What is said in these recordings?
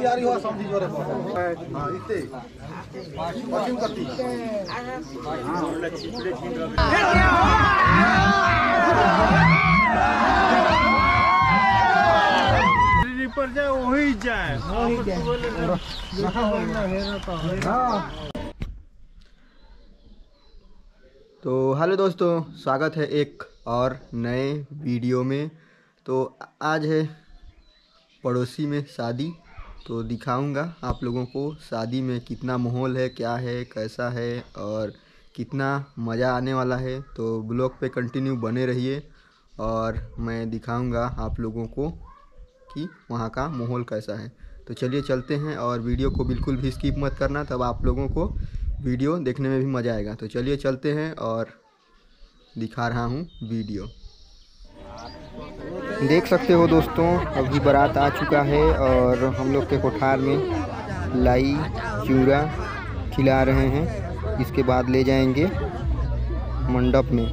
तैयारी हुआ समझी जोरे हां इते पश्चिम करती पर जाए वही जाए तो हेलो दोस्तों, स्वागत है एक और नए वीडियो में। तो आज है पड़ोसी में शादी, तो दिखाऊंगा आप लोगों को शादी में कितना माहौल है, क्या है, कैसा है और कितना मज़ा आने वाला है। तो ब्लॉग पे कंटिन्यू बने रहिए और मैं दिखाऊंगा आप लोगों को कि वहाँ का माहौल कैसा है। तो चलिए चलते हैं और वीडियो को बिल्कुल भी स्किप मत करना, तब आप लोगों को वीडियो देखने में भी मज़ा आएगा। तो चलिए चलते हैं और दिखा रहा हूँ वीडियो। देख सकते हो दोस्तों, अभी बारात आ चुका है और हम लोग के कोठार में लाई चूड़ा खिला रहे हैं। इसके बाद ले जाएंगे मंडप में।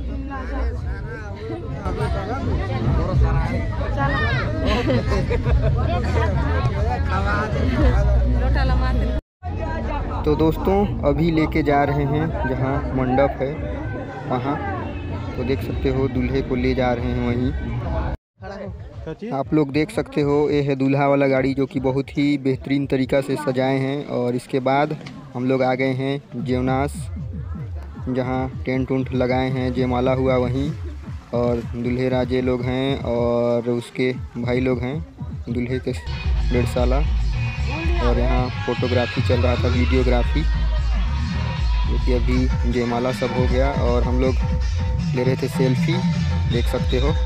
तो दोस्तों अभी लेके जा रहे हैं जहाँ मंडप है वहाँ। तो देख सकते हो दूल्हे को ले जा रहे हैं वहीं। आप लोग देख सकते हो ये है दूल्हा वाला गाड़ी, जो कि बहुत ही बेहतरीन तरीक़ा से सजाए हैं। और इसके बाद हम लोग आ गए हैं जेवनास, जहाँ टेंट उंट लगाए हैं, जयमाला हुआ वहीं। और दूल्हे राजे लोग हैं और उसके भाई लोग हैं, दूल्हे के 1.5 साला। और यहाँ फोटोग्राफी चल रहा था, वीडियोग्राफी, जो कि अभी जयमाला सब हो गया और हम लोग ले रहे थे सेल्फी, देख सकते हो।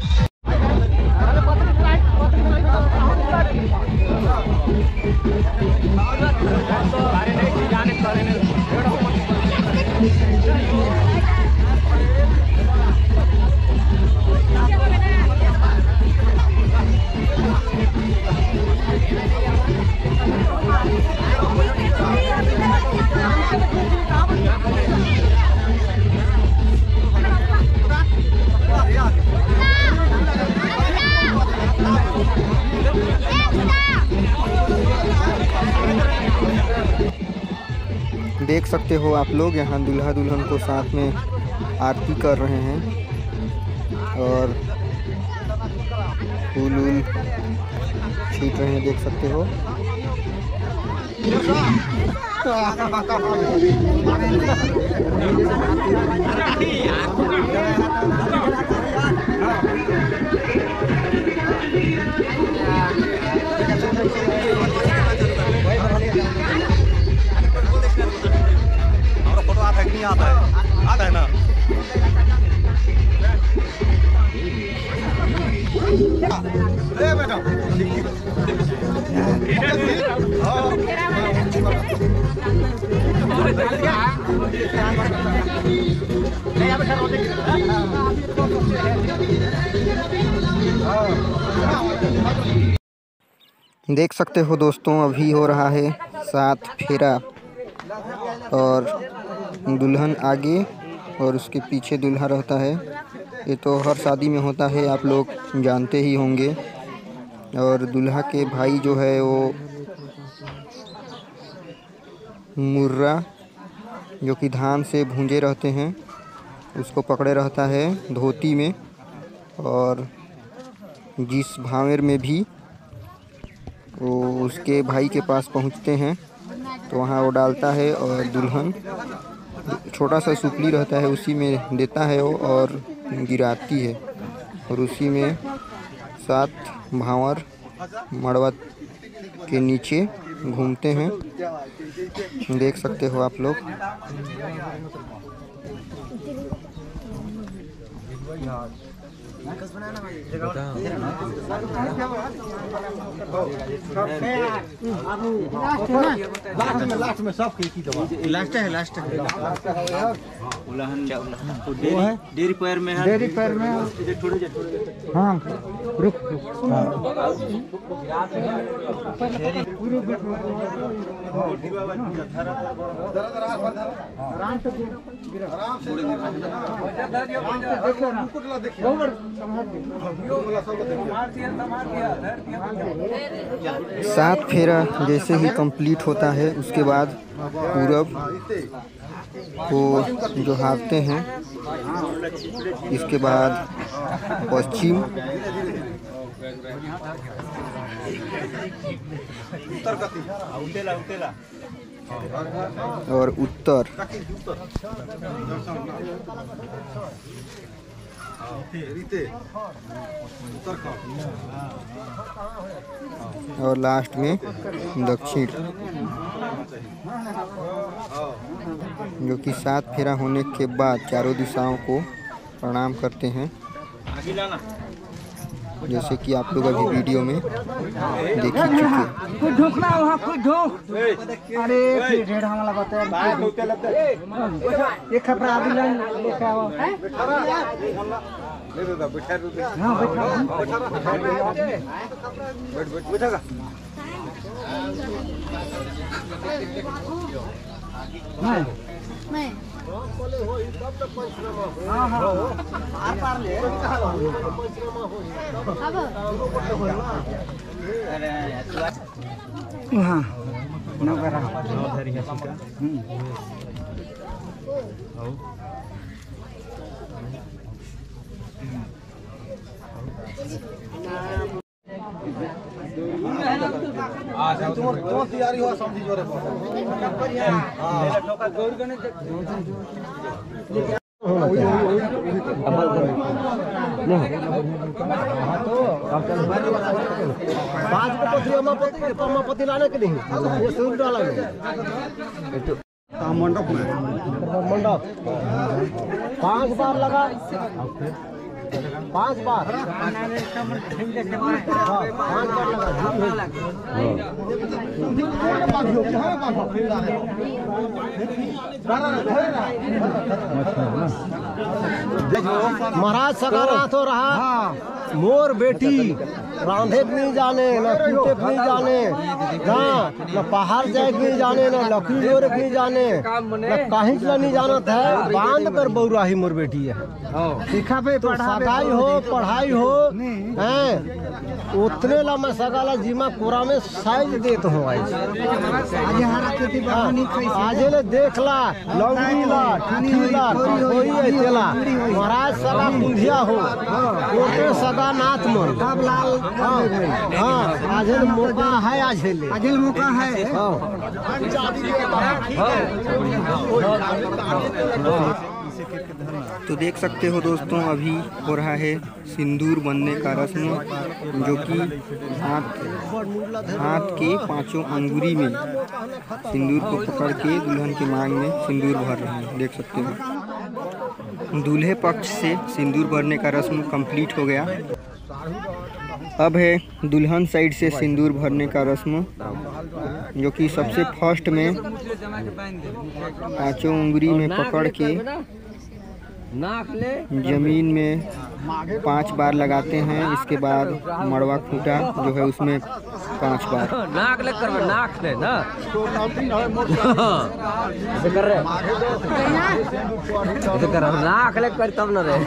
देख सकते हो आप लोग, यहाँ दूल्हा दुल्हन को साथ में आरती कर रहे हैं और फूल वूल छीट रहे हैं, देख सकते हो। आता है ना। देख सकते हो दोस्तों, अभी हो रहा है 7 फेरा और दुल्हन आगे और उसके पीछे दूल्हा रहता है। ये तो हर शादी में होता है, आप लोग जानते ही होंगे। और दूल्हा के भाई जो है वो मुर्रा, जो कि धान से भूंजे रहते हैं, उसको पकड़े रहता है धोती में। और जिस भावेर में भी वो उसके भाई के पास पहुंचते हैं तो वहाँ वो डालता है और दुल्हन छोटा सा सुपली रहता है, उसी में देता है वो और गिराती है। और उसी में 7 भावर मड़वा के नीचे घूमते हैं, देख सकते हो आप लोग। लास्ट है डेरी पैर में है, डेरी पैर में हाँ रुक सात फेरा जैसे ही कंप्लीट होता है उसके बाद पूरब को जो हारते हैं, इसके बाद पश्चिम, और उत्तर। और लास्ट में दक्षिण, जो कि सात फेरा होने के बाद चारों दिशाओं को प्रणाम करते हैं, जैसे कि आप लोग अभी वीडियो में देख ही चुके। कुछ ढोकना वहाँ कुछ ढोक। अरे ढेर हमारा बताया ये खपरा अभी लेके आओ। मैं हाँ नौकरा तैयारी हुआ समझी जोरे पति लाने के नहीं डाला मंडप में मंडप 5 बार लगा, 5 बार 5 बार महाराज सकारात हो रहा। मोर बेटी रांधे के नहीं जाने, न पीटे के नहीं जाने, न पहाड़ जाए के नहीं जाने, न लकड़ी जोड़े के नहीं जाने, न कहीं के नहीं जाना है। बांध कर बौराही मोर बेटी है। सिखा पे तो सगाई हो पढ़ाई हो हैं उतने ला मैं सगाला जीमा कोरा में साइज देत हूँ। आज ले देख ला लौंगी ला ठीठी ला कोई ऐतेला महाराज सगा बुंधिया हो ओते सगा नाथ मन लाल। हाँ आज मौका है, आज मौका है। तो देख सकते हो दोस्तों, अभी हो रहा है सिंदूर बनने का रस्म, जो कि हाथ के 5 अंगुरी में सिंदूर को पकड़ के दुल्हन के मांग में सिंदूर भर रहे हैं। देख सकते हो दूल्हे पक्ष से सिंदूर भरने का रस्म कंप्लीट हो गया। अब है दुल्हन साइड से सिंदूर भरने का रस्म, जो कि सबसे फर्स्ट में 5 अंगुरी में पकड़ के जमीन में 5 बार लगाते हैं। इसके बाद मड़वा खूंटा जो है उसमें 5 बार नाक ले कर नाक ले ना ऐसे कर रहे ऐसे कर नाक ले कर तब ना रे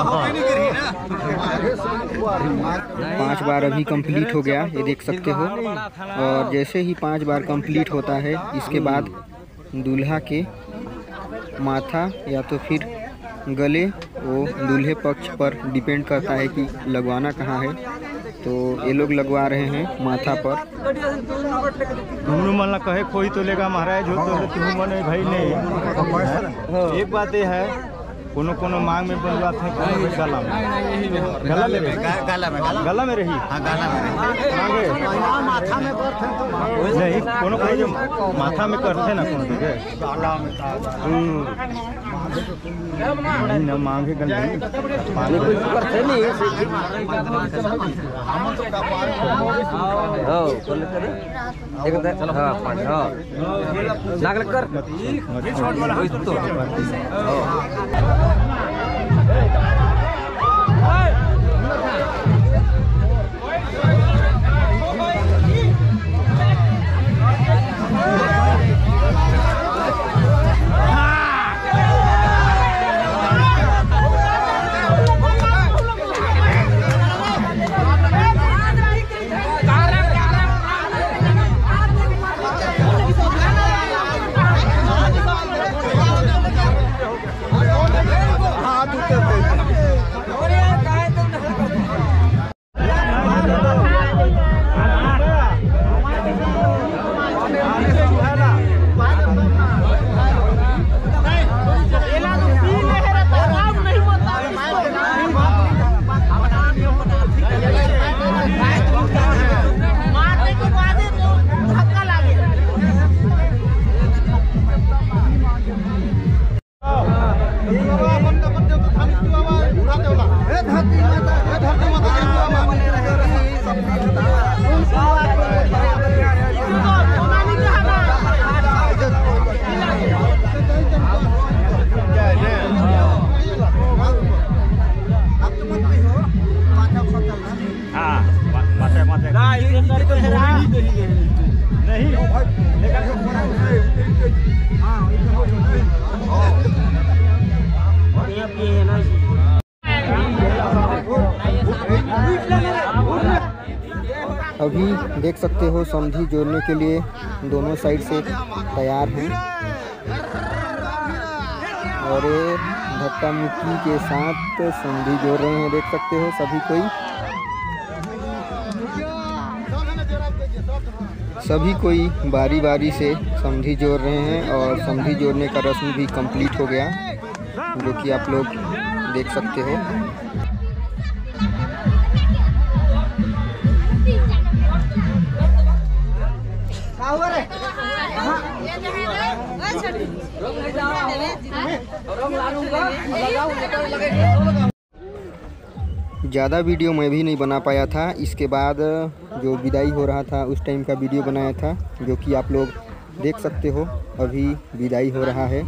5 बार अभी कंप्लीट हो गया, ये देख सकते हो। और जैसे ही 5 बार कंप्लीट होता है, इसके बाद दूल्हा के माथा या तो फिर गले, वो दूल्हे पक्ष पर डिपेंड करता है कि लगवाना कहाँ है। तो ये लोग लगवा रहे हैं माथा पर। घुमनू मन कहे कोई तो लेगा महाराज हो तो तुम मन भाई नहीं। एक बात ये है कोनो मांग में बनवाते हैं, कोनो गला में। गला में रही, गला में रही, हाँ गला में रही, माथा में करते नहीं, कोनो जो माथा में करते ना कोनो के गला में ना मांगे गल नहीं पानी कुछ करते नहीं हां बोले करे एक चलो हां पानी हां नाक लग कर ये शॉट वाला तो अभी देख सकते हो समधी जोड़ने के लिए दोनों साइड से तैयार हैं और धक्का मुक्की के साथ समधी जोड़ रहे हैं। देख सकते हो सभी कोई बारी बारी से समधी जोड़ रहे हैं और समधी जोड़ने का रस्म भी कंप्लीट हो गया, जो कि आप लोग देख सकते हो। ज़्यादा वीडियो मैं भी नहीं बना पाया था, इसके बाद जो विदाई हो रहा था उस टाइम का वीडियो बनाया था, जो कि आप लोग देख सकते हो। अभी विदाई हो रहा है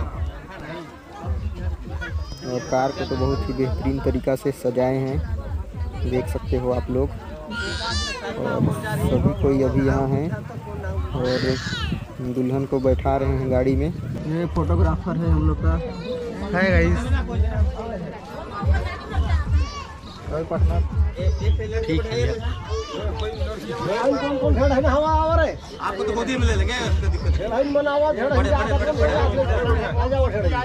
और कार को तो बहुत ही बेहतरीन तरीक़ा से सजाए हैं, देख सकते हो आप लोग। और सभी कोई अभी यहाँ हैं और दुल्हन को बैठा रहे हैं गाड़ी में। ये फोटोग्राफर है हम लोग का, है गाइस। ठीक है, कौन है ना हवा आ रहे आपको तो गोदी में ले लेंगे, लाइन बनावा आ जाओ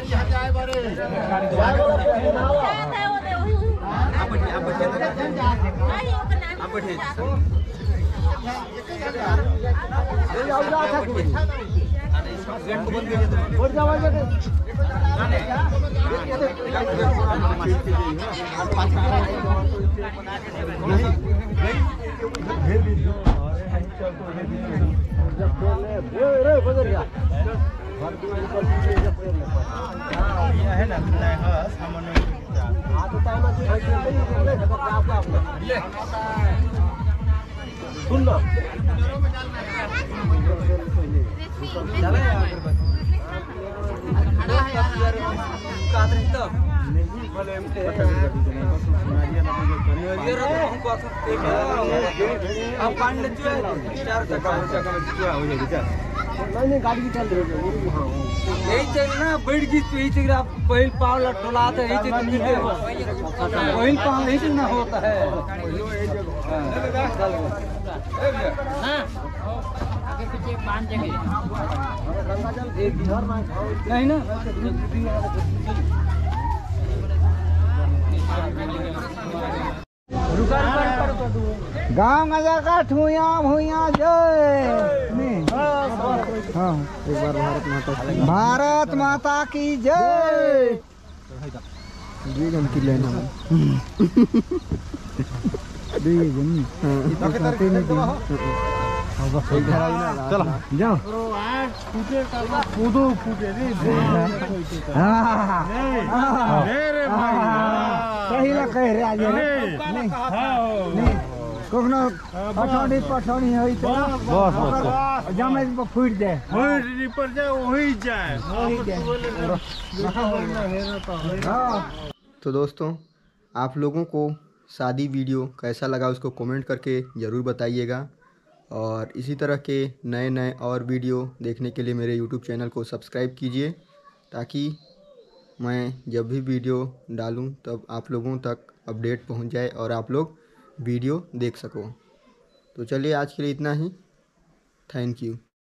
गाड़ी चल रही यही चाहिए ना, बैठ गई तो यही चाहिए। आप पहल पाव लटोलाते यही चाहिए, पहल पाव यही चाहिए ना होता है। नहीं ना गाँव मजा का ठुया भूया जय। हाँ, एक बार भारत माता की भारत माता की जय। ये गंती लेना चलो जाओ कूदो सही ना कह रहे आज नहीं कखनो पठौनी होई तो बस जमे फूट जाए पर जाए वही जाए तो दोस्तों आप लोगों को शादी वीडियो कैसा लगा उसको कमेंट करके ज़रूर बताइएगा और इसी तरह के नए नए और वीडियो देखने के लिए मेरे YouTube चैनल को सब्सक्राइब कीजिए ताकि मैं जब भी वीडियो डालूं तब आप लोगों तक अपडेट पहुंच जाए और आप लोग वीडियो देख सको। तो चलिए आज के लिए इतना ही। Thank you.